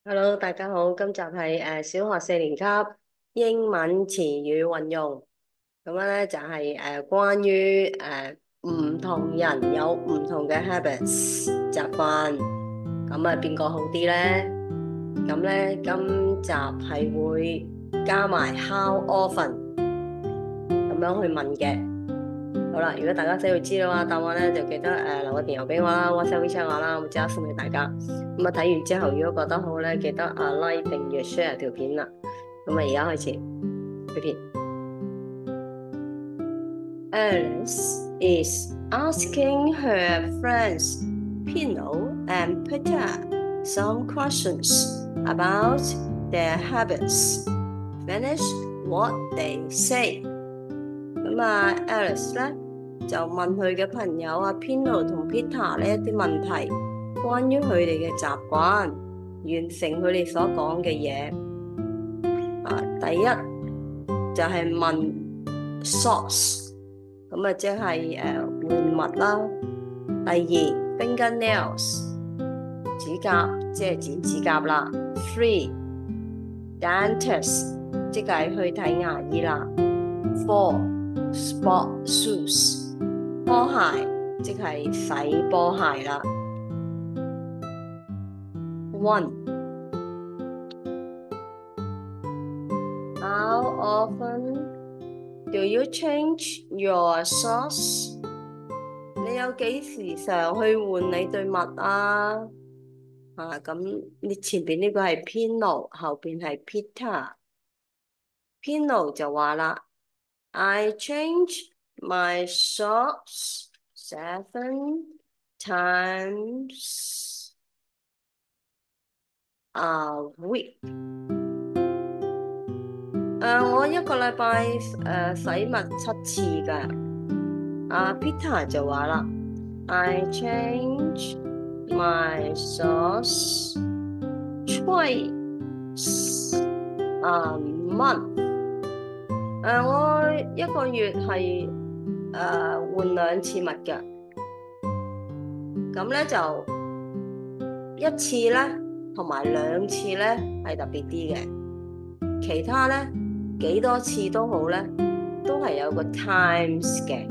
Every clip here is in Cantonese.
Hello，大家好，今集係小學4年級英文詞語運用，咁樣咧就係關於唔同人有唔同嘅 habits 習慣，咁啊邊個好啲咧？咁咧今集係會加埋 how often 咁樣去問嘅。好啦，如果大家想要知道答案咧，就記得留個電郵俾我啦，WhatsApp WeChat 我啦，我即刻送俾大家。咁啊睇完之後，如果覺得好咧，記得like 訂閱 share 條片啦。咁啊而家開始去片。Alice is asking her friends Pino and Peter some questions about their habits. Finish what they say. 咁Alice 咧就問佢嘅朋友Pino 同 Peter 呢一啲問題，關於佢哋嘅習慣，完成佢哋所講嘅嘢。第一就係問 socks， 咁即係換襪啦。第二 fingernails， 指甲即係剪指甲啦。3 dentist， 即係去睇牙醫啦。4 sport shoes， 波鞋即係洗波鞋啦。1 How often do you change your socks？ 你有幾時常去換你對襪啊？咁你前邊呢個係 Pino， 後邊係 Peter。Pino 就話啦，I change my socks 7 times a week。我一個禮拜洗襪7次㗎。Peter 就話啦，I change my socks twice a month。我一個月係換2次襪㗎。咁咧就1次咧同埋2次咧係特別啲嘅，其他咧幾多次都好咧，都係有個 times 嘅。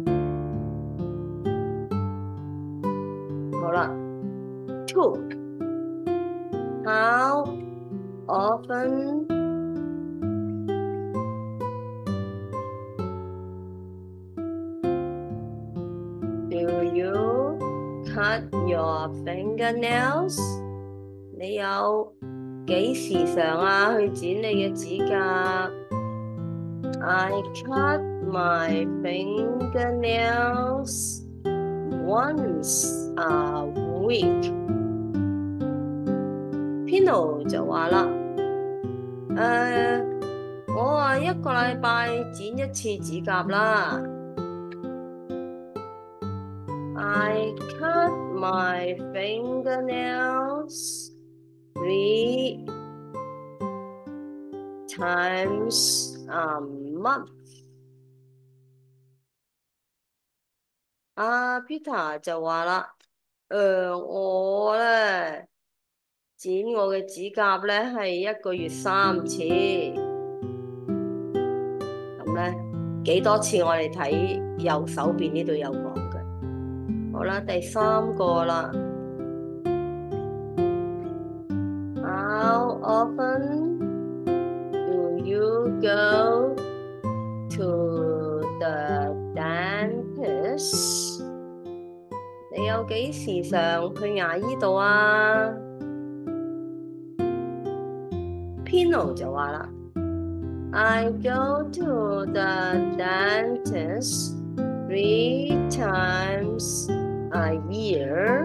好啦 ，2 How often do you cut your fingernails？ 你有幾時常去剪你嘅指甲？I cut my fingernails once a week。 Pino 就話啦，我一個禮拜剪1次指甲啦。I cut my fingernails 3 times a month。Peter 就話啦，我咧剪我嘅指甲咧係1個月3次。咁咧幾多次我哋睇右手邊呢度有講嘅。好啦，第3個啦。How often do you go to the dentist？ 你有幾時常去牙醫度？Pino 就話啦，I go to the dentist 3 times a year。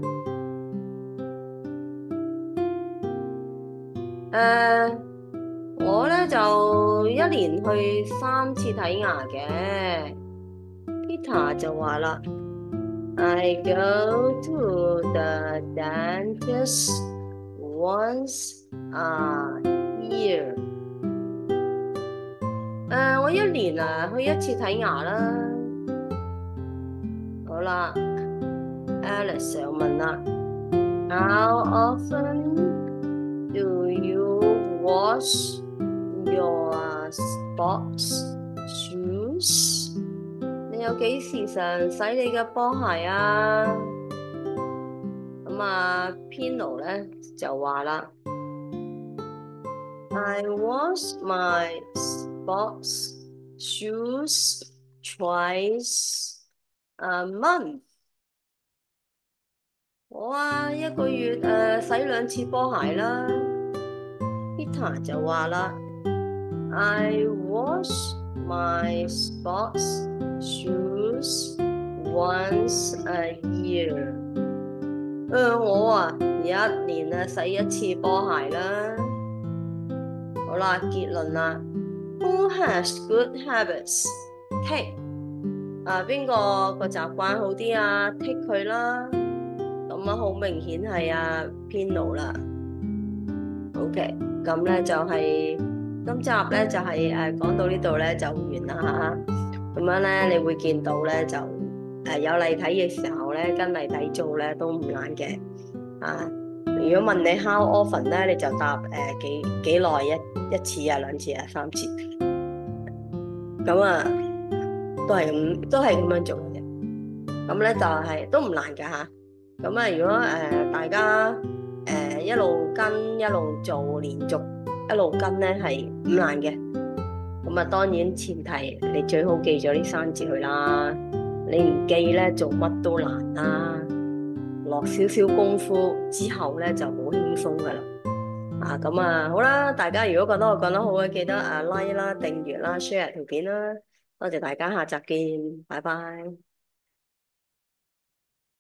我咧就1年去3次睇牙嘅。Peter 就話啦，I go to the dentist once a year。我1年去1次睇牙啦。好啦，Alice 又問啦，How often Do you wash your sports shoes？ 你有幾時常洗你嘅波鞋啊？咁啊，Pino 咧就話啦，I wash my sports shoes twice a month。我啊，一個月洗2次波鞋啦。Peter 就話啦，I wash my sports shoes once a year。我啊，1年啊洗1次波鞋啦。好啦，結論啦。Who has good habits? Tick。邊個個習慣好啲啊？Tick 佢啦。咁啊，好明顯係Pino 啦。OK，咁咧就係今集咧就係講到呢度咧就完啦嚇。咁樣咧，你會見到咧就有例題嘅時候咧，跟例題做咧都唔難嘅。如果問你 how often 咧，你就答幾耐一次啊、2次啊、3次。咁啊，都係咁樣做嘅。咁咧就係都唔難㗎嚇。咁啊，如果大家一路跟一路做，連續一路跟咧係唔難嘅。咁啊，當然前提你最好記咗呢3字去啦。你唔記咧，做乜都難啦。落少少功夫之後咧，就好輕鬆噶啦。咁啊，好啦，大家如果覺得我講得好嘅，記得like啦、訂閱啦、share 條片啦。多謝大家，下集見，拜拜。